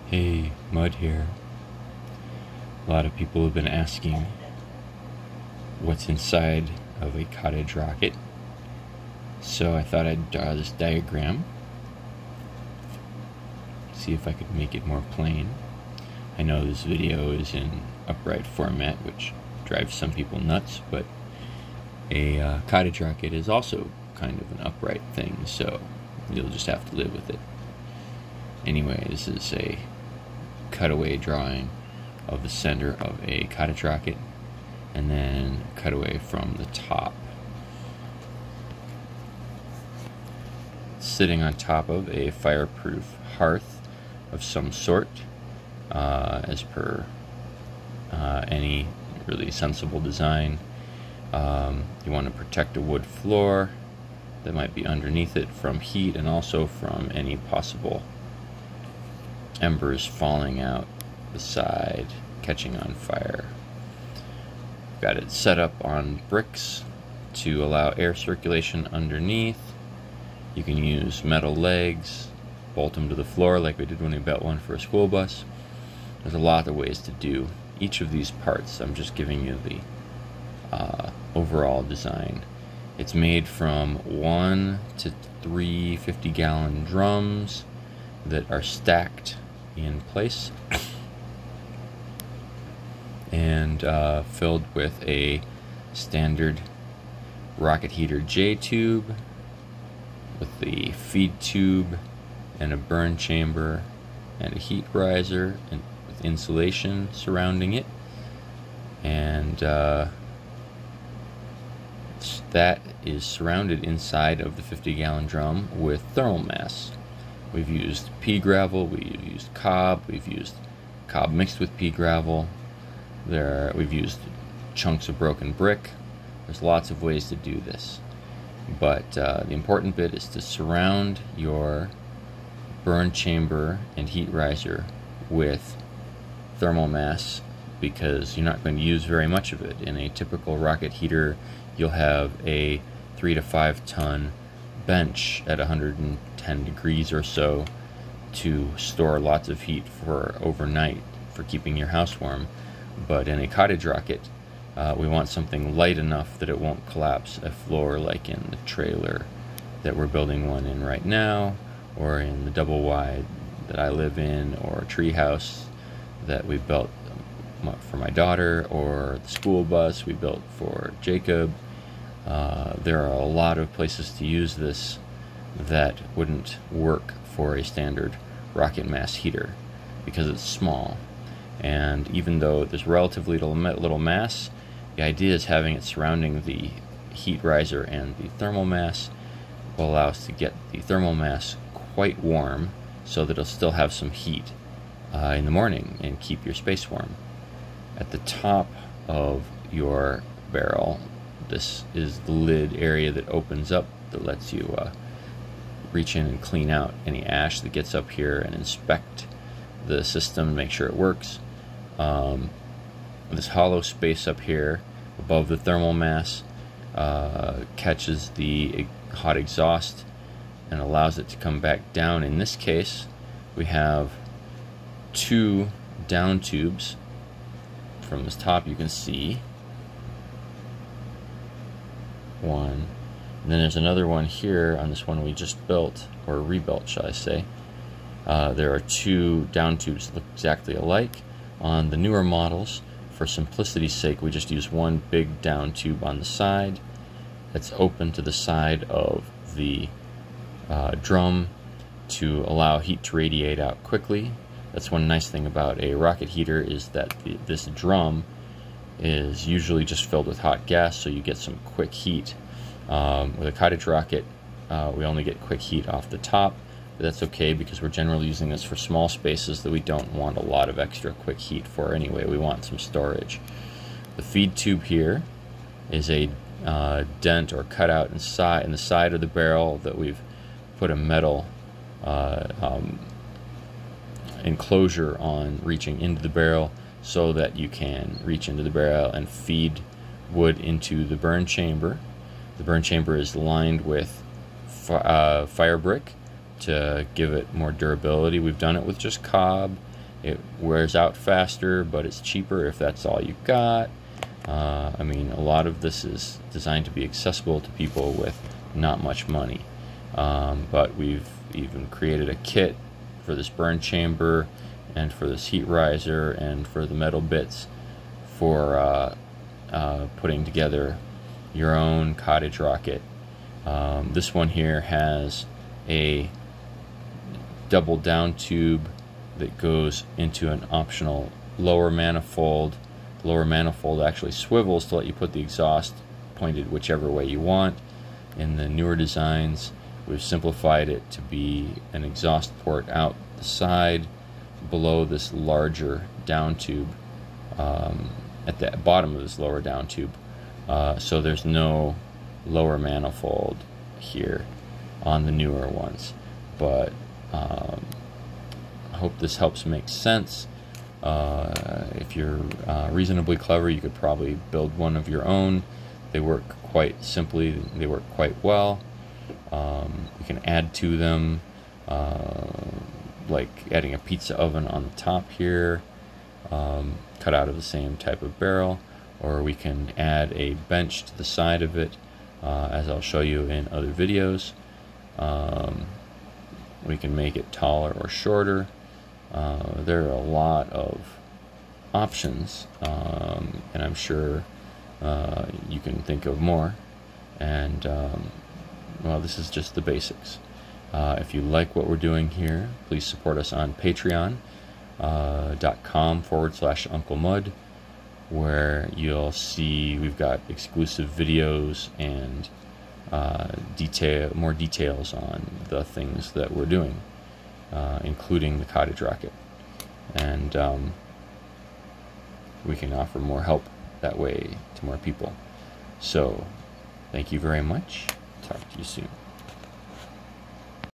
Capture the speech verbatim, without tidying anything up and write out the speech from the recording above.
Hey, Mud here. A lot of people have been asking what's inside of a CottageRocket, so I thought I'd draw this diagram, see if I could make it more plain. I know this video is in upright format, which drives some people nuts, but a uh, CottageRocket is also kind of an upright thing, so you'll just have to live with it. Anyway, this is a cutaway drawing of the center of a CottageRocket, and then cutaway from the top. Sitting on top of a fireproof hearth of some sort, uh, as per uh, any really sensible design. Um, you want to protect a wood floor that might be underneath it from heat and also from any possible embers falling out the side, catching on fire. Got it set up on bricks to allow air circulation underneath. You can use metal legs, bolt them to the floor like we did when we built one for a school bus. There's a lot of ways to do each of these parts. I'm just giving you the uh, overall design. It's made from one to three fifty gallon drums that are stacked in place and uh, filled with a standard rocket heater J tube with the feed tube and a burn chamber and a heat riser and with insulation surrounding it, and uh, that is surrounded inside of the fifty gallon drum with thermal mass. We've used pea gravel, we've used cob, we've used cob mixed with pea gravel. There, we've used chunks of broken brick. There's lots of ways to do this. But uh, the important bit is to surround your burn chamber and heat riser with thermal mass, because you're not going to use very much of it. In a typical rocket heater, you'll have a three to five ton bench at one hundred ten degrees or so to store lots of heat for overnight for keeping your house warm. But in a CottageRocket, uh, we want something light enough that it won't collapse a floor like in the trailer that we're building one in right now, or in the double wide that I live in, or a tree house that we built for my daughter, or the school bus we built for Jacob. Uh, there are a lot of places to use this that wouldn't work for a standard rocket mass heater because it's small. And even though there's relatively little mass, the idea is having it surrounding the heat riser and the thermal mass will allow us to get the thermal mass quite warm so that it'll still have some heat uh, in the morning and keep your space warm. At the top of your barrel, this is the lid area that opens up that lets you uh, reach in and clean out any ash that gets up here and inspect the system, make sure it works. Um, this hollow space up here above the thermal mass uh, catches the hot exhaust and allows it to come back down. In this case, we have two down tubes. From this top you can see one, and then there's another one here on this one we just built, or rebuilt shall I say. Uh, there are two down tubes that look exactly alike. On the newer models, for simplicity's sake, we just use one big down tube on the side that's open to the side of the uh, drum to allow heat to radiate out quickly. That's one nice thing about a rocket heater, is that the, this drum is usually just filled with hot gas, so you get some quick heat. Um, with a CottageRocket, uh, we only get quick heat off the top, but that's okay because we're generally using this for small spaces that we don't want a lot of extra quick heat for anyway. We want some storage. The feed tube here is a uh, dent or cutout inside in the side of the barrel that we've put a metal uh, um, enclosure on, reaching into the barrel so that you can reach into the barrel and feed wood into the burn chamber. The burn chamber is lined with fi uh, fire brick to give it more durability. We've done it with just cob It wears out faster, but it's cheaper if that's all you got. Uh, I mean, a lot of this is designed to be accessible to people with not much money. Um, but we've even created a kit for this burn chamber and for this heat riser and for the metal bits for uh, uh, putting together your own CottageRocket. Um, this one here has a double down tube that goes into an optional lower manifold. The lower manifold actually swivels to let you put the exhaust pointed whichever way you want. In the newer designs, we've simplified it to be an exhaust port out the side below this larger down tube, um, at the bottom of this lower down tube. Uh, so there's no lower manifold here on the newer ones. But um, I hope this helps make sense. Uh, if you're uh, reasonably clever, you could probably build one of your own. They work quite simply, they work quite well. Um, you can add to them, uh, like adding a pizza oven on the top here, um, cut out of the same type of barrel, or we can add a bench to the side of it, uh, as I'll show you in other videos. Um, we can make it taller or shorter. Uh, there are a lot of options, um, and I'm sure uh, you can think of more. And um, well, this is just the basics. Uh, if you like what we're doing here, please support us on patreon dot com forward slash Uncle Mud, where you'll see we've got exclusive videos and uh, detail more details on the things that we're doing. Uh, including the CottageRocket, and um, we can offer more help that way to more people. So, thank you very much. Talk to you soon.